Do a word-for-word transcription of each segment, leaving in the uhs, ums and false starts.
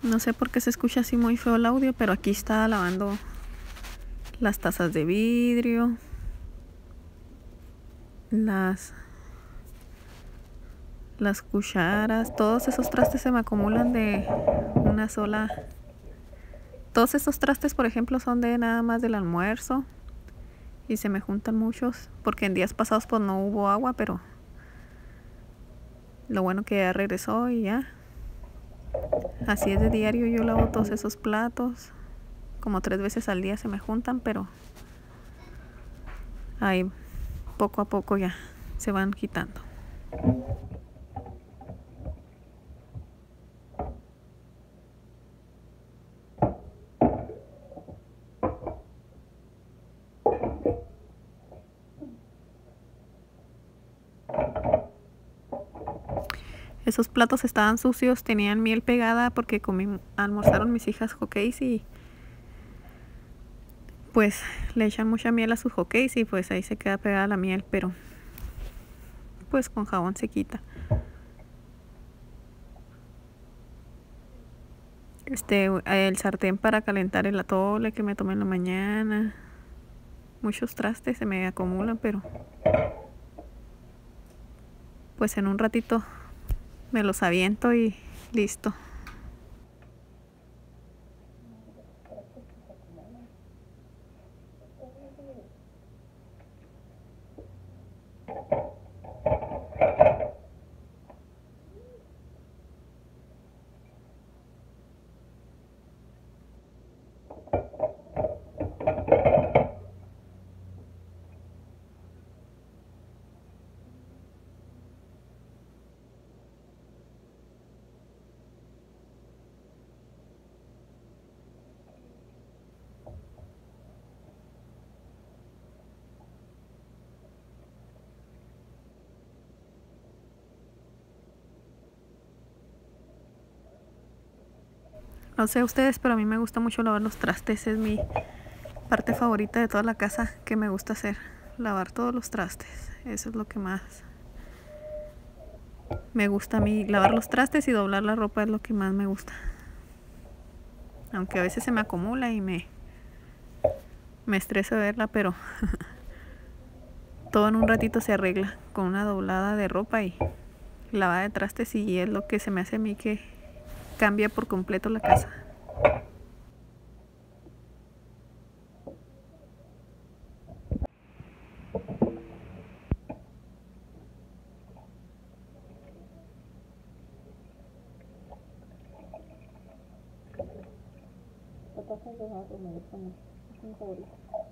No sé por qué se escucha así muy feo el audio, pero aquí está lavando las tazas de vidrio, las las cucharas, todos esos trastes se me acumulan de una sola. Todos esos trastes, por ejemplo, son de nada más del almuerzo y se me juntan muchos porque en días pasados pues no hubo agua, pero lo bueno que ya regresó y ya. Así es de diario, yo lavo todos esos platos, como tres veces al día se me juntan, pero ahí poco a poco ya se van quitando. Esos platos estaban sucios, tenían miel pegada porque comí, almorzaron mis hijas hotcakes y pues le echan mucha miel a sus hotcakes y pues ahí se queda pegada la miel, pero pues con jabón se quita. Este, el sartén para calentar el atole que me tomé en la mañana. Muchos trastes se me acumulan, pero pues en un ratito me los aviento y listo. No sé ustedes, pero a mí me gusta mucho lavar los trastes. Es mi parte favorita de toda la casa que me gusta hacer. Lavar todos los trastes. Eso es lo que más me gusta a mí. Lavar los trastes y doblar la ropa es lo que más me gusta. Aunque a veces se me acumula y me, me estresa verla, pero todo en un ratito se arregla con una doblada de ropa y lavada de trastes, y es lo que se me hace a mí que cambia por completo la casa. La taza de barro me gusta mucho, es mi favorita.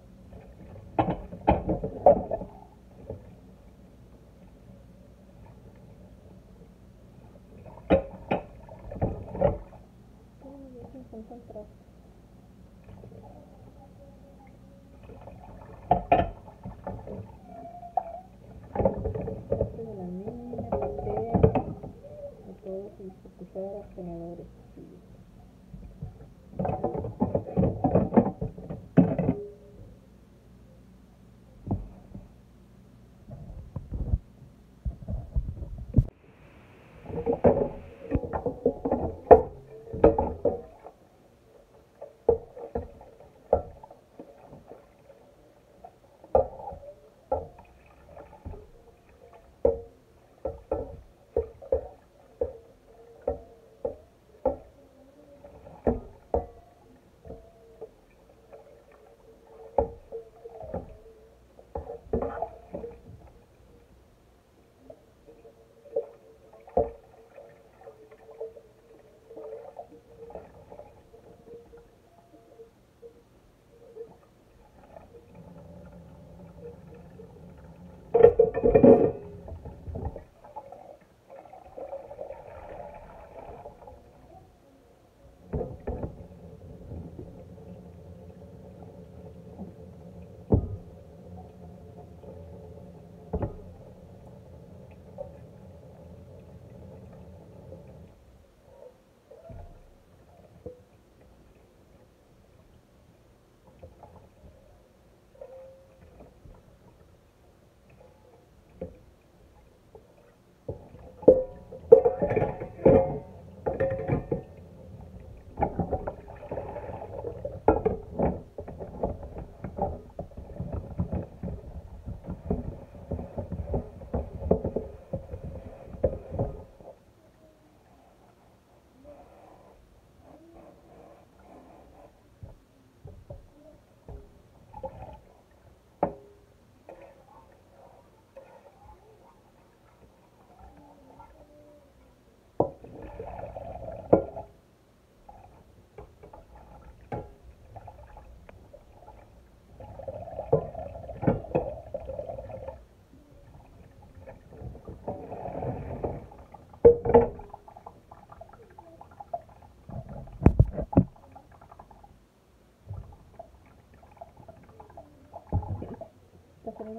De la niña, papel, de todos sus cucharas, tenedores.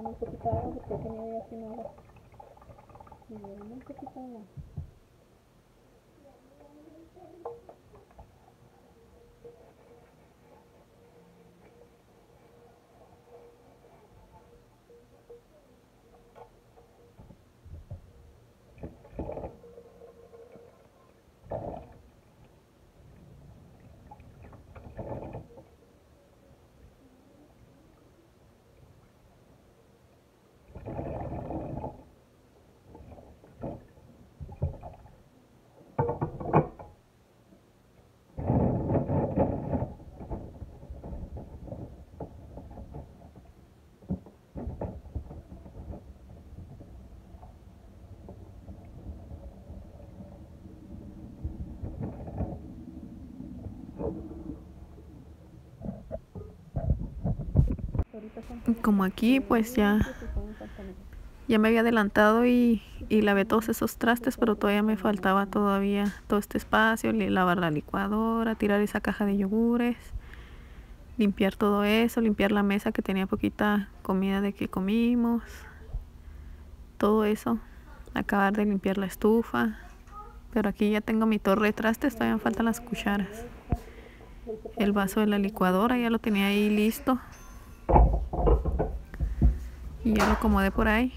muy poquita agua porque tenía ya sin agua. Y era muy poquita agua. Como aquí pues ya ya me había adelantado y, y lavé todos esos trastes, pero todavía me faltaba todavía todo este espacio, lavar la licuadora, tirar esa caja de yogures, limpiar todo eso, limpiar la mesa que tenía poquita comida de que comimos, todo eso, acabar de limpiar la estufa. Pero aquí ya tengo mi torre de trastes, todavía me faltan las cucharas. El vaso de la licuadora ya lo tenía ahí listo. Y ya lo acomodé por ahí.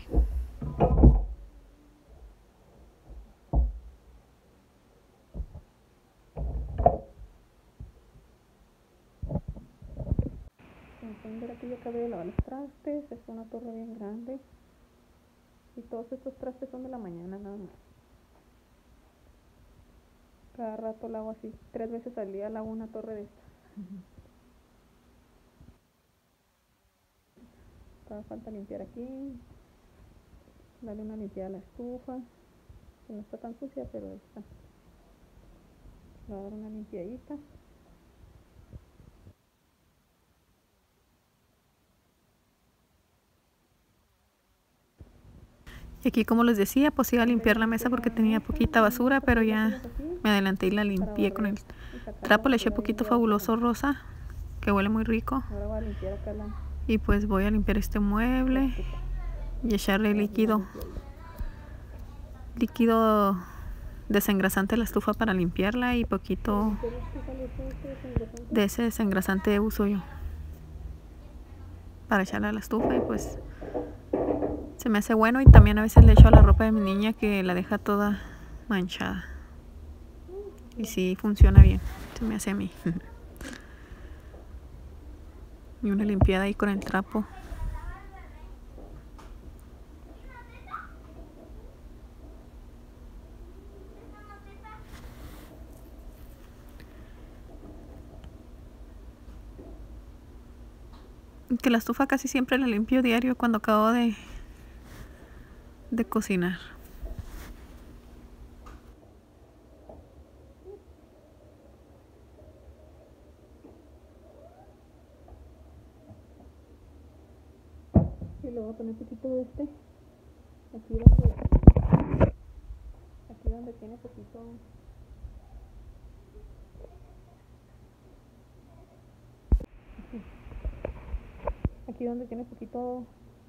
Como pueden ver, aquí ya acabé de lavar los trastes. Es una torre bien grande. Y todos estos trastes son de la mañana nada más. Cada rato lavo así. Tres veces al día lavo una torre de estas. Todavía falta limpiar aquí. Darle una limpiada a la estufa. Que no está tan sucia, pero está. Le voy a dar una limpiadita. Y aquí, como les decía, pues iba a limpiar la mesa porque tenía poquita basura, pero ya me adelanté y la limpié con el trapo. Le eché poquito Fabuloso Rosa, que huele muy rico. Y pues voy a limpiar este mueble y echarle líquido, líquido desengrasante a la estufa para limpiarla y poquito de ese desengrasante uso yo para echarle a la estufa y pues se me hace bueno. Y también a veces le echo a la ropa de mi niña que la deja toda manchada y sí funciona bien, se me hace a mí. Y una limpiada ahí con el trapo. Que la estufa casi siempre la limpio diario cuando acabo de de cocinar. Y le voy a poner un poquito de este aquí donde aquí donde tiene poquito aquí, aquí donde tiene poquito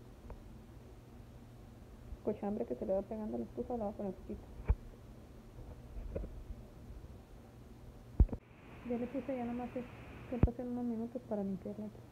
cochambre que se le va pegando a la estufa, le voy a poner poquito. Ya le puse, ya nomás es que pasen unos minutos para limpiarla aquí.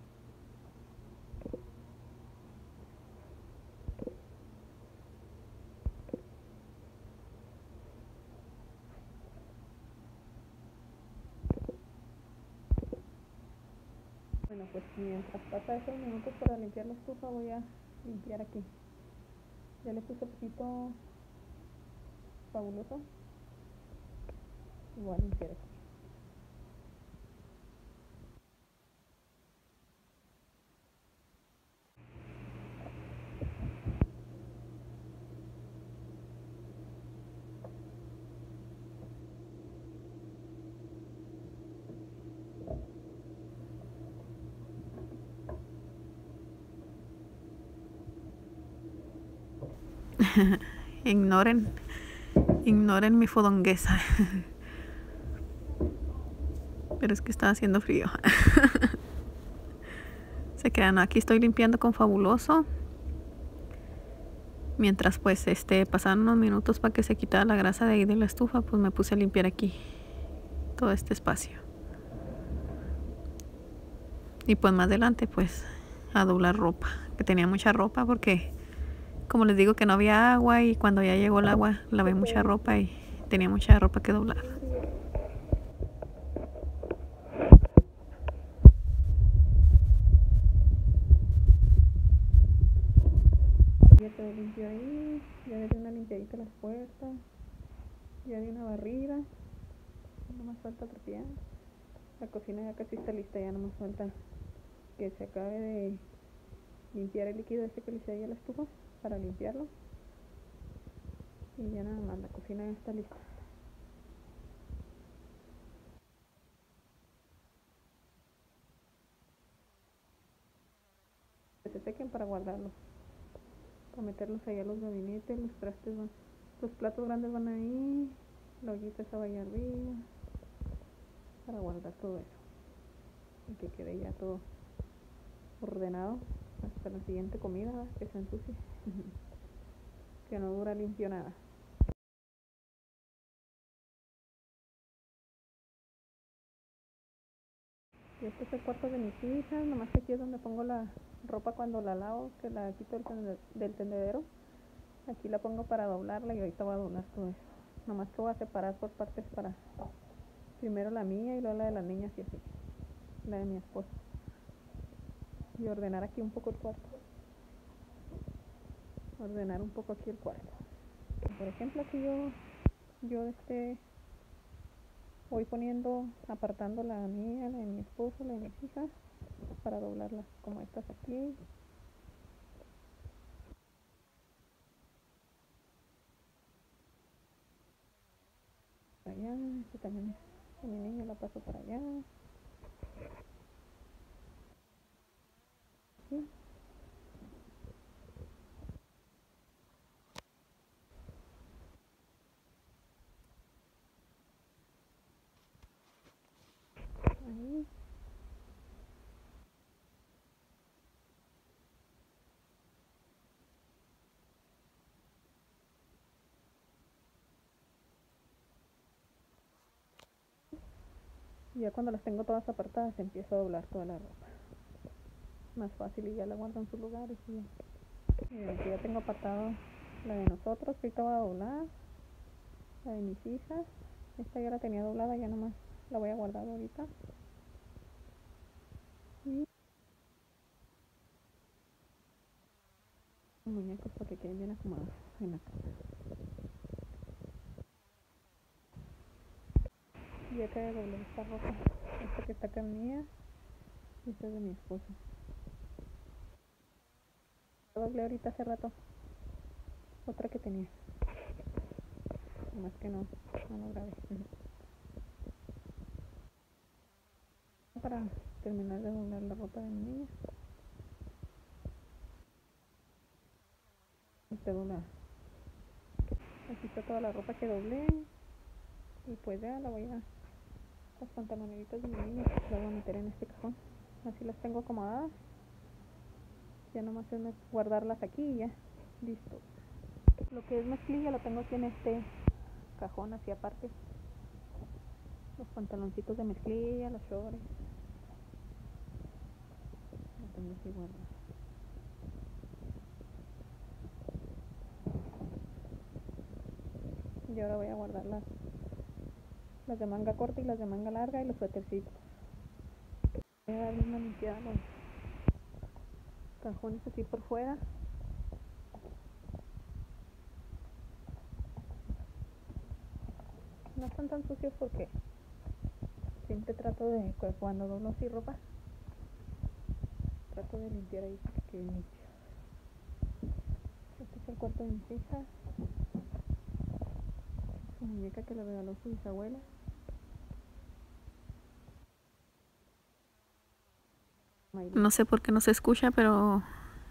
Bueno, pues mientras pasa esos minutos para limpiar la estufa, voy a limpiar aquí. Ya le puse poquito Fabuloso y voy a limpiar aquí. ignoren ignoren mi fodonguesa. Pero es que está haciendo frío. Se crean, aquí estoy limpiando con Fabuloso Mientras pues este pasaron unos minutos para que se quitara la grasa de ahí de la estufa, pues me puse a limpiar aquí todo este espacio. Y pues más adelante pues a doblar ropa, que tenía mucha ropa porque como les digo que no había agua, y cuando ya llegó el agua lavé mucha ropa y tenía mucha ropa que doblar. Ya todo limpio ahí, ya le di una limpiadita a las puertas, ya di una barrida, no más falta trapear. La cocina ya casi está lista, ya no más falta que se acabe de limpiar el líquido ese que le eché ahí a la estufa para limpiarlo. Y ya nada más, la cocina ya está lista. Que se sequen para guardarlos, para meterlos ahí a los gabinetes, los trastes van, los platos grandes van ahí, la ollita esa va allá arriba, para guardar todo eso. Y que quede ya todo ordenado hasta la siguiente comida, ¿verdad? Que se ensucie. Que no dura limpio nada. Y este es el cuarto de mis hijas, nomás que aquí es donde pongo la ropa cuando la lavo, que la quito del, del tendedero. Aquí la pongo para doblarla y ahorita voy a doblar todo eso. Nomás que voy a separar por partes para primero la mía y luego la de las niñas y así, la de mi esposo. Y ordenar aquí un poco el cuarto. Ordenar un poco aquí el cuarto. Por ejemplo, aquí yo, yo este, voy poniendo, apartando la mía, la de mi esposo, la de mis hijas, para doblarlas como estas aquí. Para allá, este también es de mi niño, la paso para allá. Aquí. Ahí. Y ya cuando las tengo todas apartadas empiezo a doblar toda la ropa. Más fácil y ya la guardo en sus lugares. Y ya. Y aquí ya tengo apartado la de nosotros, que ahorita voy a doblar. La de mis hijas. Esta ya la tenía doblada, ya nomás la voy a guardar ahorita. Y muñecos para que queden bien acomodados en la cama. Y ya que doblé esta ropa, esta que está acá mía, y esta es de mi esposo. La doblé ahorita hace rato, otra que tenía, más que no, no lo grabé. Para terminar de doblar la ropa de mi niña. Este dobla. Aquí está toda la ropa que doblé. Y pues ya la voy a... Las pantaloneritas de mi niña las voy a meter en este cajón. Así las tengo acomodadas. Ya nomás es guardarlas aquí y ya. Listo. Lo que es mezclilla lo tengo aquí en este cajón, así aparte. Los pantaloncitos de mezclilla, los shorts. Lo tengo así guardado. Y ahora voy a guardar las, las de manga corta y las de manga larga y los suétercitos. Voy a darle una limpiada a los cajones así por fuera. No están tan sucios porque siempre trato de, cuando doblo así ropa, trato de limpiar ahí para que quede limpio. Este es el cuarto de mis hijas. Su muñeca que le regaló su bisabuela. No sé por qué no se escucha, pero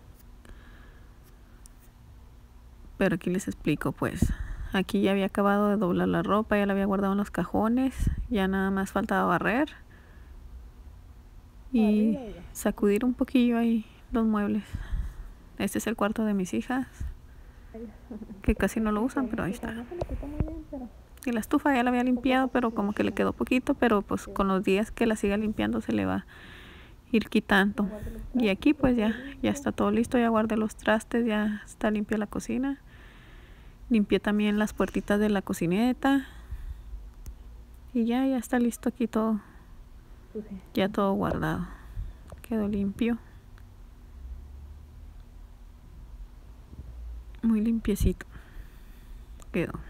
pero aquí les explico. Pues aquí ya había acabado de doblar la ropa, ya la había guardado en los cajones, ya nada más faltaba barrer y sacudir un poquillo ahí los muebles. Este es el cuarto de mis hijas. que casi no lo usan, pero ahí está. Y la estufa ya la había limpiado, pero como que le quedó poquito, pero pues con los días que la siga limpiando se le va a ir quitando. Y aquí pues ya, ya está todo listo, ya guardé los trastes, ya está limpia la cocina. Limpié también las puertitas de la cocineta. Y ya, ya está listo aquí todo. Ya todo guardado. Quedó limpio. Muy limpiecito quedó.